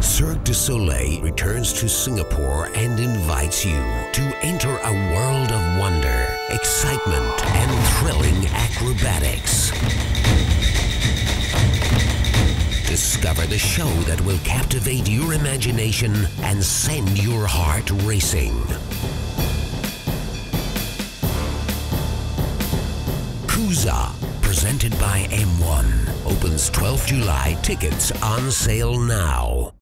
Cirque du Soleil returns to Singapore and invites you to enter a world of wonder, excitement, and thrilling acrobatics. Discover the show that will captivate your imagination and send your heart racing. KOOZA, presented by M1, opens 12th July. Tickets on sale now.